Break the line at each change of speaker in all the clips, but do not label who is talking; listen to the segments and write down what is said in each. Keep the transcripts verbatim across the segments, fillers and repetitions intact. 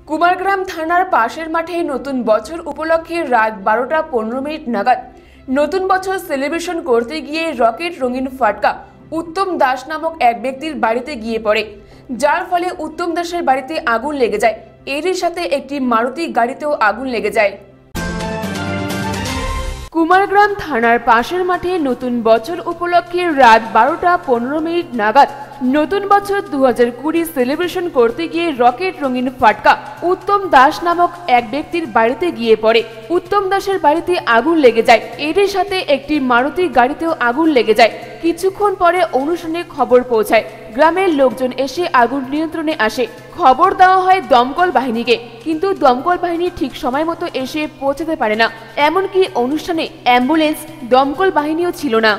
কুমারগ্রাম থানার পাশের মাঠে নতুন বছর উপলক্ষে রাত বারোটা পনেরো মিনিট নাগাদ নতুন বছর সেলিব্রেশন করতে গিয়ে রকেট রঙিন ফাটকা উত্তম দাস নামক এক ব্যক্তির বাড়িতে গিয়ে পড়ে, যার ফলে উত্তম দাসের বাড়িতে আগুন লেগে যায়। এরই সাথে একটি মারুতি গাড়িতেও আগুন লেগে যায়। কুমারগ্রাম থানার পাশের মাঠে নতুন বছর উপলক্ষে রাত বারোটা পনেরো মিনিট নাগাদ নতুন বছর দু হাজার কুড়ি সেলিব্রেশন করতে গিয়ে রকেট রঙিন ফাটকা উত্তম দাস নামক এক ব্যক্তির বাড়িতে গিয়ে পড়ে। উত্তম দাসের বাড়িতে আগুন লেগে যায়। এরই সাথে একটি মারুতি গাড়িতেও আগুন লেগে যায়। কিছুক্ষণ পরে অনুষ্ঠানে খবর পৌঁছায়। গ্রামের লোকজন এসে আগুন নিয়ন্ত্রণে আসে। খবর দেওয়া হয় দমকল বাহিনীকে, কিন্তু দমকল বাহিনী ঠিক সময় মতো এসে পৌঁছাতে পারে না। এমনকি অনুষ্ঠানে অ্যাম্বুলেন্স, দমকল বাহিনীও ছিল না।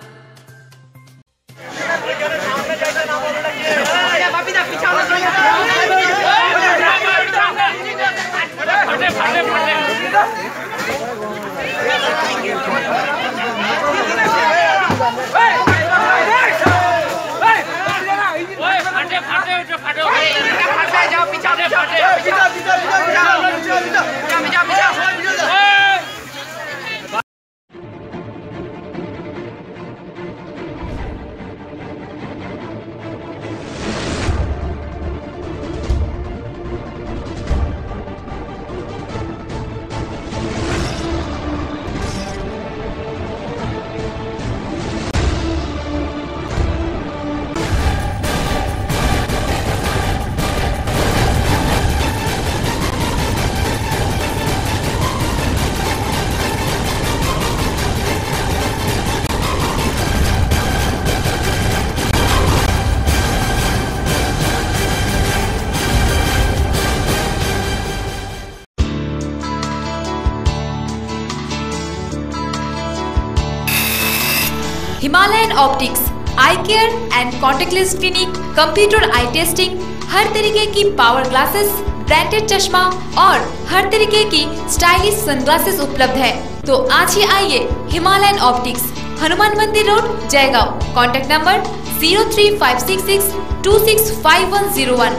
Himalayan optics eye care and contactless clinic, computer eye testing, हर तरीके की पावर ग्लासेस, ब्रांडेड चश्मा और हर तरीके की स्टाइलिश सनग्लासेस उपलब्ध है। तो आज ही आइए Himalayan optics, Hanuman Mandir road, Jaigaon. Contact number zero three five six six two six five one zero one.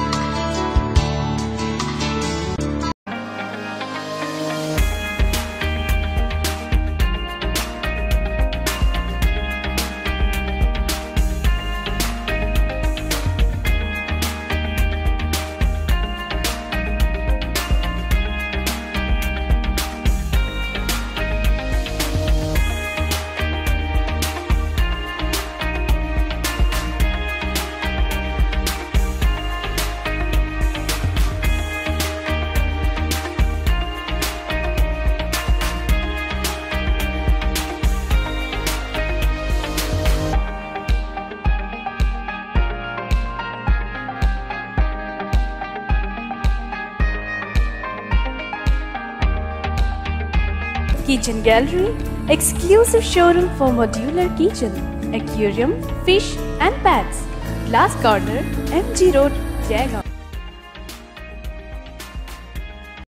Kitchen Gallery, exclusive showroom for modular kitchen, aquarium, fish and pets. Glass Corner, M G Road, Jaigaon.